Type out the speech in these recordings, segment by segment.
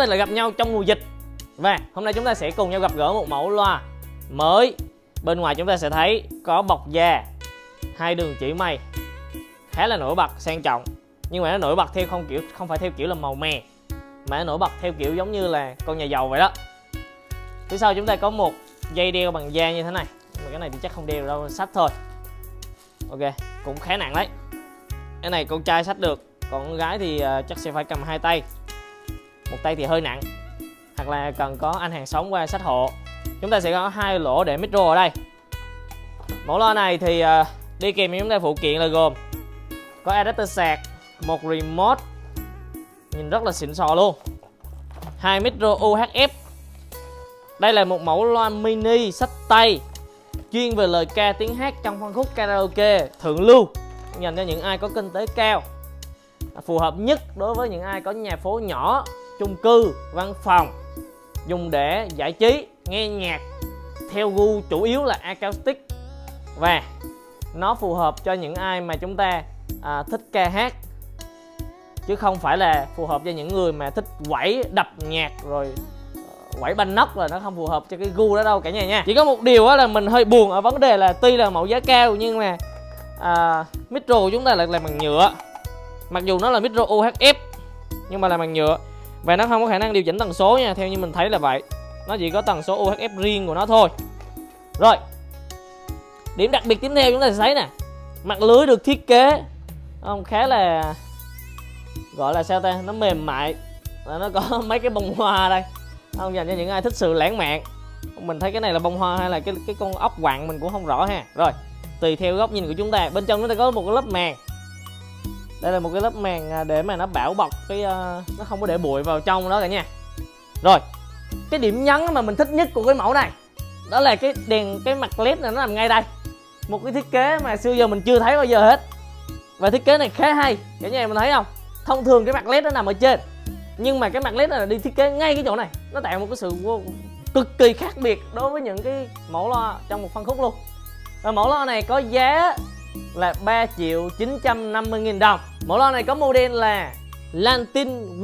ta lại gặp nhau trong mùa dịch. Và hôm nay chúng ta sẽ cùng nhau gặp gỡ một mẫu loa mới. Bên ngoài chúng ta sẽ thấy có bọc da, 2 đường chỉ mây, khá là nổi bật, sang trọng. Nhưng mà nó nổi bật theo không phải theo kiểu là màu mè, mà nó nổi bật theo kiểu giống như là con nhà giàu vậy đó. Phía sau chúng ta có một dây đeo bằng da như thế này. Nhưng mà cái này thì chắc không đeo đâu, xách thôi. Ok, cũng khá nặng đấy. Cái này con trai xách được, còn con gái thì chắc sẽ phải cầm 2 tay. Một tay thì hơi nặng, hoặc là cần có anh hàng xóm qua xách hộ. Chúng ta sẽ có 2 lỗ để micro ở đây. Mẫu loa này thì đi kèm với chúng ta phụ kiện là gồm có adapter sạc, một remote nhìn rất là xịn sò luôn, 2 micro UHF. Đây là một mẫu loa mini xách tay chuyên về lời ca tiếng hát trong phân khúc karaoke thượng lưu, dành cho những ai có kinh tế cao, phù hợp nhất đối với những ai có nhà phố nhỏ, chung cư, văn phòng, dùng để giải trí, nghe nhạc theo gu chủ yếu là acoustic. Và nó phù hợp cho những ai mà chúng ta thích ca hát, chứ không phải là phù hợp cho những người mà thích quẩy đập nhạc rồi quẩy banh nóc, là nó không phù hợp cho cái gu đó đâu cả nhà nha. Chỉ có một điều là mình hơi buồn ở vấn đề là tuy là mẫu giá cao nhưng mà micro của chúng ta lại là bằng nhựa. Mặc dù nó là micro UHF nhưng mà là bằng nhựa, và nó không có khả năng điều chỉnh tần số nha, theo như mình thấy là vậy. Nó chỉ có tần số UHF riêng của nó thôi. Rồi, điểm đặc biệt tiếp theo chúng ta sẽ thấy nè, mặt lưới được thiết kế khá là, gọi là sao ta, nó mềm mại, nó có mấy cái bông hoa đây, không, dành cho những ai thích sự lãng mạn. Mình thấy cái này là bông hoa hay là cái con ốc quặng mình cũng không rõ ha. Rồi, tùy theo góc nhìn của chúng ta. Bên trong chúng ta có một cái lớp màng. Đây là một cái lớp màng để mà nó bảo bọc cái nó không có để bụi vào trong đó cả nha. Rồi, cái điểm nhấn mà mình thích nhất của cái mẫu này đó là cái đèn, cái mặt led này nó nằm ngay đây. Một cái thiết kế mà xưa giờ mình chưa thấy bao giờ hết, và thiết kế này khá hay cả nhà mình thấy không. Thông thường cái mặt led nó nằm ở trên, nhưng mà cái mặt led này là đi thiết kế ngay cái chỗ này, nó tạo một cái sự cực kỳ khác biệt đối với những cái mẫu loa trong một phân khúc luôn. Và mẫu loa này có giá là 3.950.000 đồng. Mẫu loa này có model là Lantin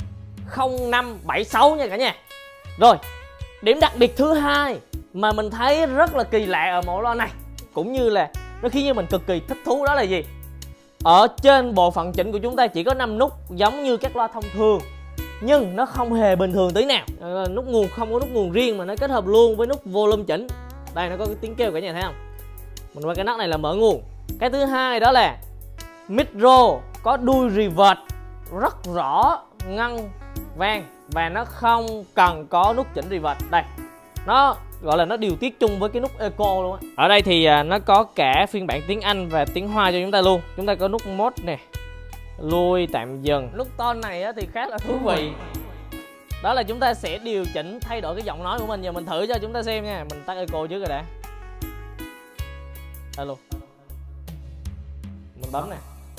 QX0576 nha cả nhà. Rồi, điểm đặc biệt thứ hai mà mình thấy rất là kỳ lạ ở mẫu loa này, cũng như là nó khiến cho mình cực kỳ thích thú, đó là gì? Ở trên bộ phận chỉnh của chúng ta chỉ có 5 nút giống như các loa thông thường, nhưng nó không hề bình thường tí nào. Nút nguồn không có nút nguồn riêng mà nó kết hợp luôn với nút volume chỉnh. Đây, nó có cái tiếng kêu cả nhà thấy không? Mình qua cái nắp này là mở nguồn. Cái thứ hai đó là micro có đuôi reverb rất rõ, ngân vang, và nó không cần có nút chỉnh reverb. Đây, nó gọi là nó điều tiết chung với cái nút eco luôn á. Ở đây thì nó có cả phiên bản tiếng Anh và tiếng Hoa cho chúng ta luôn. Chúng ta có nút mode nè, lui, tạm dừng. Nút tone này á thì khá là thú vị. Đó là chúng ta sẽ điều chỉnh, thay đổi cái giọng nói của mình. Giờ mình thử cho chúng ta xem nha. Mình tắt eco trước rồi đã. Alo. Mình bấm nè.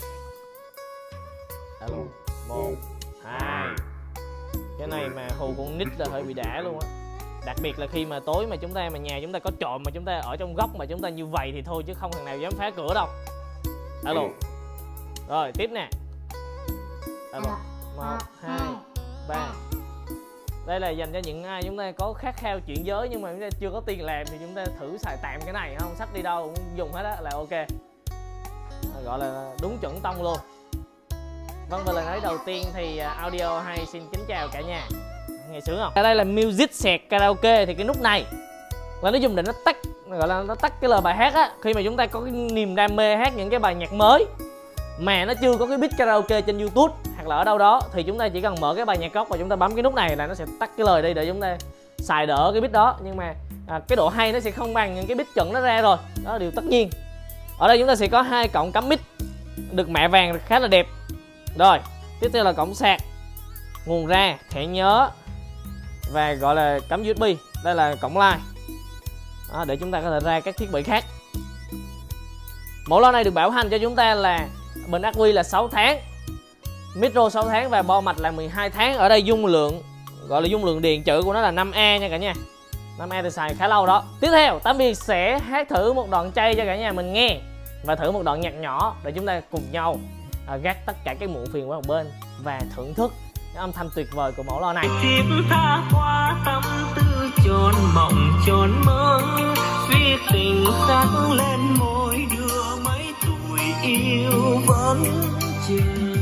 Alo. 1, 2. Cái này mà hù con nít là hơi bị đã luôn á. Đặc biệt là khi mà tối mà nhà chúng ta có trộm mà chúng ta ở trong góc mà chúng ta như vậy thì thôi, chứ không thằng nào dám phá cửa đâu. Alo. Rồi, tiếp nè. Alo. 1, 2, 3. Đây là dành cho những ai chúng ta có khát khao chuyển giới nhưng mà chúng ta chưa có tiền làm, thì chúng ta thử xài tạm cái này, không xách đi đâu cũng dùng hết á là ok. Gọi là đúng chuẩn tông luôn. Vâng, và lần nói đầu tiên thì Audio Hay xin kính chào cả nhà. Nghe sướng không? Ở đây là Music Sạc Karaoke, thì cái nút này là nó dùng để nó tắt, gọi là nó tắt cái lời bài hát á. Khi mà chúng ta có cái niềm đam mê hát những cái bài nhạc mới mà nó chưa có cái beat karaoke trên YouTube hoặc là ở đâu đó, thì chúng ta chỉ cần mở cái bài nhạc gốc và chúng ta bấm cái nút này là nó sẽ tắt cái lời đi để chúng ta xài đỡ cái beat đó. Nhưng mà cái độ hay nó sẽ không bằng những cái beat chuẩn nó ra rồi, đó là điều tất nhiên. Ở đây chúng ta sẽ có 2 cổng cắm mic được mạ vàng khá là đẹp. Rồi, tiếp theo là cổng sạc, nguồn ra, thẻ nhớ và gọi là cắm USB. Đây là cổng line đó, để chúng ta có thể ra các thiết bị khác. Mẫu loa này được bảo hành cho chúng ta là bình ắc quy là 6 tháng, micro 6 tháng và bo mạch là 12 tháng. Ở đây dung lượng, gọi là dung lượng điện trữ của nó là 5A nha cả nhà. 5A thì xài khá lâu đó. Tiếp theo, Tám Việt sẽ hát thử một đoạn chay cho cả nhà mình nghe, và thử một đoạn nhạc nhỏ để chúng ta cùng nhau gác tất cả các muộn phiền qua một bên và thưởng thức âm thanh tuyệt vời của mẫu loa này. Tiếp tha qua tâm tư tròn mộng tròn mơ, vì tình khắc lên môi đưa mấy tuổi yêu vẫn chờ.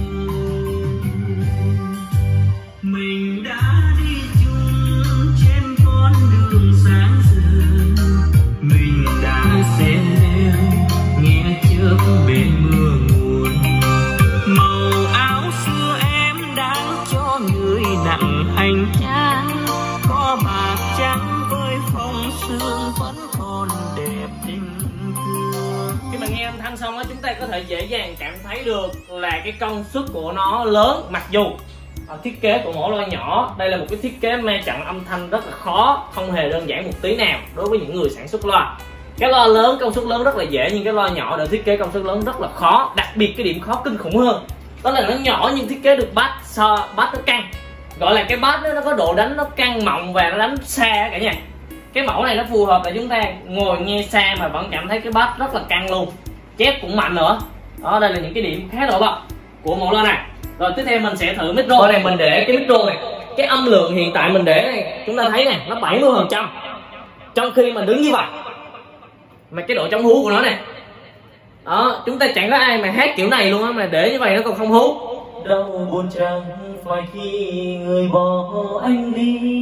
Mình đã đi chung trên con đường sáng giờ, mình đã xem leo nghe chớp bên mưa nguồn. Màu áo xưa em đang cho người nặng hành trang, có bạc trắng với phong sương vẫn còn đẹp tình thương. Khi mà nghe âm thanh xong á, chúng ta có thể dễ dàng cảm thấy được là cái công suất của nó lớn, mặc dù thiết kế của mẫu loa nhỏ. Đây là một cái thiết kế ma trận âm thanh rất là khó, không hề đơn giản một tí nào đối với những người sản xuất loa. Cái loa lớn công suất lớn rất là dễ, nhưng cái loa nhỏ để thiết kế công suất lớn rất là khó. Đặc biệt cái điểm khó kinh khủng hơn đó là nó nhỏ nhưng thiết kế được bass nó căng, gọi là cái bass nó có độ đánh nó căng mọng và nó đánh xa cả nhà. Cái mẫu này nó phù hợp để chúng ta ngồi nghe xa mà vẫn cảm thấy cái bass rất là căng luôn, chép cũng mạnh nữa. Đó, đây là những cái điểm khá nổi bật của mẫu loa này. Rồi tiếp theo mình sẽ thử micro. Ở đây mình để cái micro này, cái âm lượng hiện tại mình để này chúng ta thấy này, nó 70%. Trong khi mà đứng như vậy mà cái độ chống hú của nó này, đó, chúng ta chẳng có ai mà hát kiểu này luôn á, mà để như vậy nó còn không hú. Đau buồn chẳng phải khi người bỏ anh đi,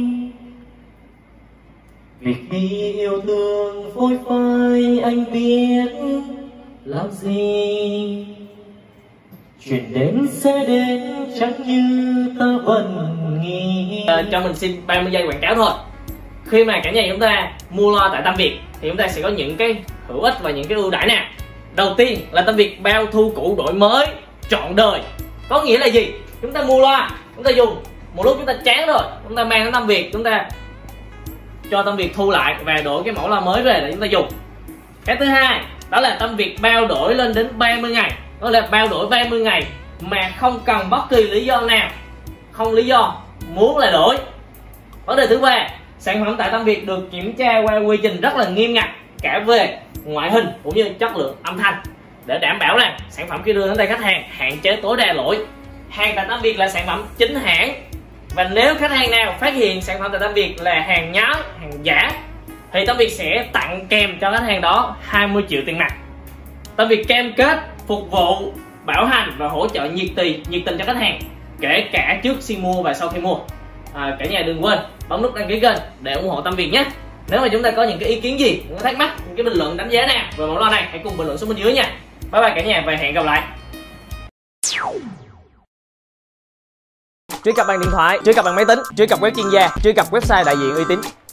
vì khi yêu thương phôi phai anh biết làm gì. Chuyện đến sẽ đến chẳng như ta vẫn nghĩ. Cho mình xin 30 giây quảng cáo thôi. Khi mà cả nhà chúng ta mua loa tại Tâm Việt thì chúng ta sẽ có những cái hữu ích và những cái ưu đãi nào. Đầu tiên là Tâm Việt bao thu cũ đổi mới trọn đời. Có nghĩa là gì? Chúng ta mua loa, chúng ta dùng một lúc chúng ta chán rồi, chúng ta mang đến Tâm Việt, chúng ta cho Tâm Việt thu lại và đổi cái mẫu loa mới về để chúng ta dùng. Cái thứ hai đó là Tâm Việt bao đổi lên đến 30 ngày. Đó là bao đổi 30 ngày mà không cần bất kỳ lý do nào, không lý do, muốn là đổi. Vấn đề thứ ba, sản phẩm tại Tâm Việt được kiểm tra qua quy trình rất là nghiêm ngặt cả về ngoại hình cũng như chất lượng âm thanh, để đảm bảo rằng sản phẩm khi đưa đến tay khách hàng hạn chế tối đa lỗi. Hàng tại Tâm Việt là sản phẩm chính hãng, và nếu khách hàng nào phát hiện sản phẩm tại Tâm Việt là hàng nhái, hàng giả thì Tâm Việt sẽ tặng kèm cho khách hàng đó 20 triệu tiền mặt. Tâm Việt cam kết phục vụ, bảo hành và hỗ trợ nhiệt tình cho khách hàng, kể cả trước khi mua và sau khi mua. Cả nhà đừng quên bấm nút đăng ký kênh để ủng hộ Tâm Việt nhé. Nếu mà chúng ta có những cái ý kiến gì, những thắc mắc, những cái bình luận đánh giá nào về mẫu loa này, hãy cùng bình luận xuống bên dưới nha. Bye bye cả nhà và hẹn gặp lại. Truy cập bằng điện thoại, truy cập bằng máy tính, truy cập web chuyên gia, truy cập website đại diện uy tín.